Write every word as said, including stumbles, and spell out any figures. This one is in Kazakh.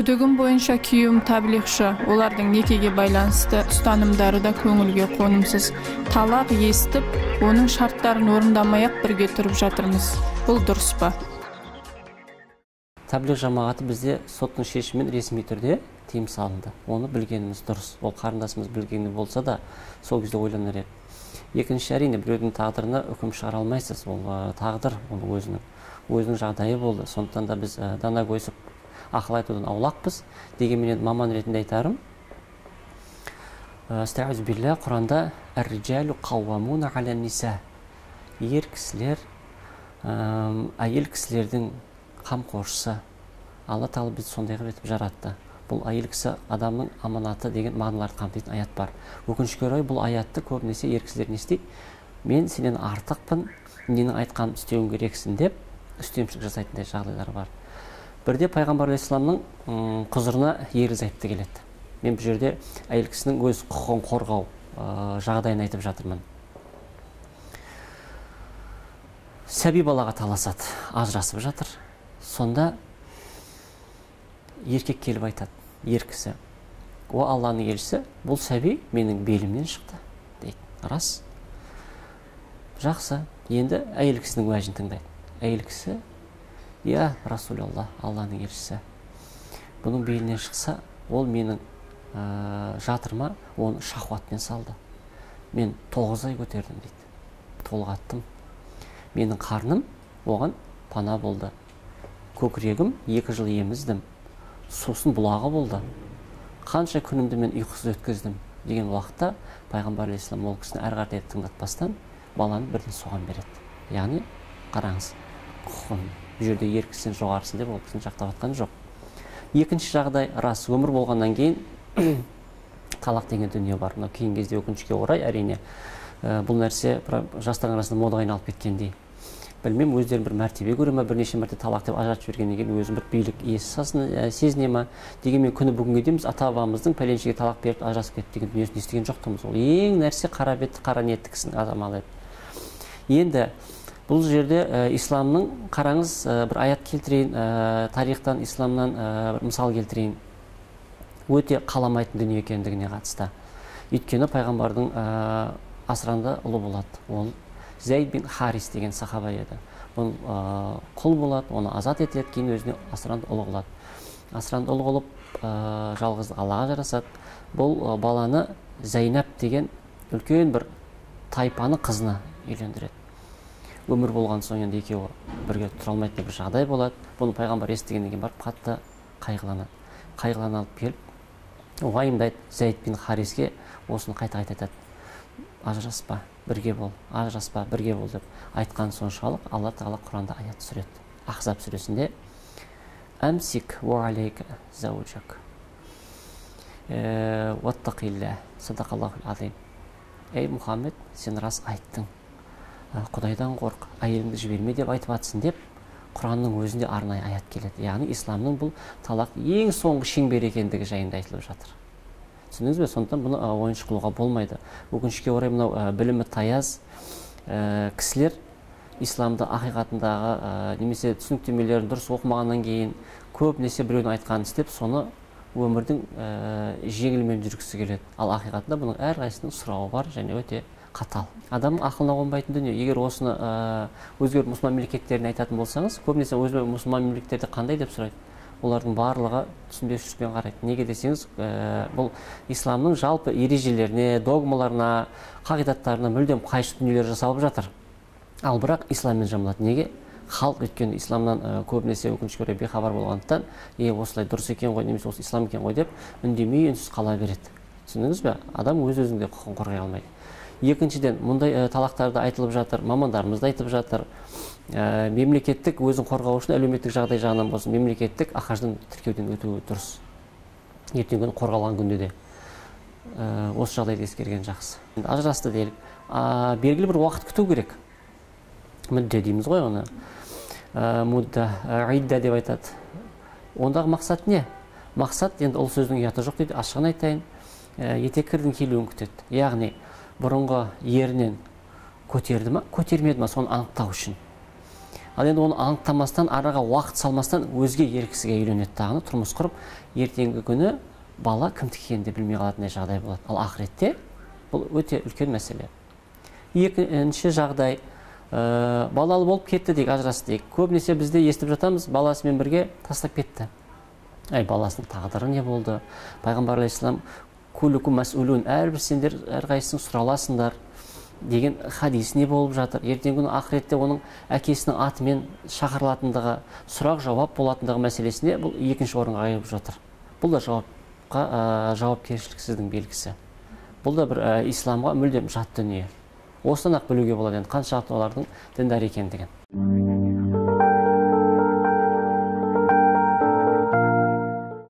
Түдігім бойынша күйеуім таблиғшы, олардың некеге байланысты ұстанымдары да көңілге қонымсыз. Талақ естіп, оның шарттарын орындамай-ақ бірге тұрып жатырмыз. Бұл дұрыс па? Таблиғ жамағаты бізде соттың шешімімен ресми түрде тыйым салынды. Оны білгеніміз дұрыс. Ол қарындасымыз білгені болса да, сол кезде ойланар еді. Екінші, әрине, біреудің тағдырына үкім шығара алмайсыз. Ол тағдыр, оның өзінің, өзінің жағдайы болды. Сондықтан да біз дана көсіп ақыл айтудан аулақпыз. Дегенмен маман ретінде айтарым. Астағфирулла билля, Құранда әр-риджалу қауамуна аля ниса. Ер кісілер, әйел кісілердің қамқоршысы. Алла тағала бізді сондай қылып етіп жаратты. Бұл әйел кісі адамның аманаты деген мағыналарды қамтитын аят бар. Өкінішке орай бұл аятты көбінесе ер кісілер не істейді? Мен сенен артықпын, ненің айтқанын істеуің керексің деп үстемшілік жасайтындай жағдайлар бар. Бірде пайғамбар алейхиссаламның құзырына ерлі-зайыпты келеді. Мен бұл жерде әйел кісінің өз құқығын қорғау жағдайын айтып жатырмын. Сәби балаға таласады, ажырасып жатыр. Сонда еркек келіп айтады, ер кісі: "О Алланың елшісі, бұл сәби менің белімнен шықты" дейді. Рас. Жақсы. Енді әйел кісінің уәжін тыңдайды. Әйел кісі: "Я Расулалла, Алланың елшісі, бұның белінен шықса, ол менің жатырма оны шахуатпен салды. Мен тоғыз ай көтердім" дейді. Толғаттым. Менің қарным оған пана болды. Көкірегім екі жыл еміздім. Сосын бұлағы болды. Қанша күнімді мен ұйқысыз өткіздім деген уақытта пайғамбар алейхиссалам ол кісіні әрі қарай тыңдатпастан баланы бірден соған береді. Яғни қараңыз, құқығын бұл жерде ер кісіден жоғарысын деп ол кісіні жақтап жатқан жоқ. Екінші жағдай, рас, өмір болғаннан кейін талақ деген дүние бар. Мынау кейін кезде өкінішке орай әрине бұл нәрсе жастардың арасында модаға айналып кеткендей. Білмем, өздерін бір мәртебе көре ме, бірнеше мәрте талақ деп ажыратып жібергеннен кейін өзін бір билік иесі сезіне ме. Дегенмен күні бүгінге дейін біз ата бабамыздың пәленшеге талақ беріп ажырасып кетті деген дүниесін естіген жоқпыз. Ол ең нәрсе қара бетті, қара ниетті кісінің адамы еді. Енді бұл жерде исламның, қараңыз, бір аят келтірейін, тарихтан, исламнан бір мысал келтірейін. Өте қаламайтын дүние екендігіне қатысты. Өйткені пайғамбардың асыранда ұлы болады. Ол Зайд бин Харис деген сахаба еді. Бұл құл болады, оны азат етеді, кейін өзіне асыранды ұлы қылады. Асыранды ұлы қылып, жалғыздық Аллаға жарасады. Бұл баланы Зайнап деген үлкен бір тайпаны қызына үйлендіреді. Өмір болған соң енді екеуі бірге тұра алмайтын бір жағдай болады. Бұны пайғамбар естігеннен кейін барып қатты қайғыланады. Қайғылана алып келіп, уайымдайды Зайд бин Хариске, осыны қайта-қайта айтады: "Ажыраспа, бірге бол, ажыраспа, бірге бол" деп айтқан соншалық Алла тағала Құранда аят түсіреді. Ахзаб сүресінде: "Амсик ва алейка зауджак. Ваттақилля, садақаллахул азим." Ей Мұхаммед, сен рас айттың. Құдайдан қорқ, әйеліңді жіберме деп айтып атсың деп Құранның өзінде арнайы аят келеді. Яғни исламның бұл талақ ең соңғы шеңбер екендігі жайында айтылып жатыр. Түсіндіңіз бе? Сондықтан бұны ойыншық қылуға болмайды. Өкінішке орай мынау білімі таяз кісілер исламды ақиқатындағы немесе түсініктемелерін дұрыс оқымағаннан кейін көбінесе біреудің айтқанын істеп, соны өмірдің жеңілмен жүргісі келеді. Ал ақиқатында бұның әрқайсысының сұрауы бар және өте қатал. Адамның ақылына қонбайтын дүние. Егер осыны өзге мұсылман мемлекеттеріне айтатын болсаңыз, көбінесе өзге мұсылман мемлекеттерде қандай деп сұрайды? Олардың барлығы түсінбеушілікпен қарайды. Неге десеңіз, бұл исламның жалпы ережелеріне, догмаларына, қағидаттарына мүлдем қайшы дүниелер жасалып жатыр. Ал бірақ исламмен жамылады. Неге? Халық өйткені исламнан көбінесе өкінішке орай бейхабар болғандықтан, е осылай дұрыс екен ғой, немесе осы ислам екен ғой деп үндемей, үнсіз қала береді. Түсіндіңіз бе? Адам өз өзінде құқығын қорғай алмайды. Екіншіден, мұндай талақтарды айтылып жатыр, мамандарымыз да айтып жатыр. Мемлекеттік өзін қорғау үшін әлеуметтік жағдай жағынан болсын, мемлекеттік ақаждан тіркеуден өтуі дұрыс. Ертең күні қорғалған күнде де осы жағдайды ескерген жақсы. Ажырасты делік, белгілі бір уақыт күту керек. Мүдде дейміз ғой оны. Мүдда, идда деп айтады. Ондағы мақсат не? Мақсат, енді ол сөздің ұяты жоқ дейді, ашығын айтайын, етеккірдің келуін күтеді. Яғни, бұрынғы ерінен көтерді ма, көтермеді ма, соны анықтау үшін. Ал енді оны анықтамастан, араға уақыт салмастан өзге ер кісіге үйленеді тағыны, тұрмыс құрып, ертеңгі күні бала кімдікі екенін де білмей қалатындай жағдай болады. Ал ақыретте бұл өте үлкен мәселе. Екінші жағдай, ә, балалы болып кетті дейік, ажырасты дейік. Көбінесе бізде естіп жатамыз, баласымен бірге тастап кетті. Әй, баласының тағдыры не болды? Пайғамбар алейхиссалам куллукум мас'улун, әрбір сендер әрқайсың сұраласыңдар деген хадис не болып жатыр? Ертеңгі күні ақыретте оның әкесінің атымен шақырылатындығы, сұрақ жауап болатындығы мәселесінде бұл екінші орынға қойып жатыр. Бұл да жауапқа ә, жауапкершіліксіздің белгісі. Бұл да бір ә, исламға мүлдем жат дүние. Осыдан ақ білуге болады енді қаншалықты олардың діндар екендігін.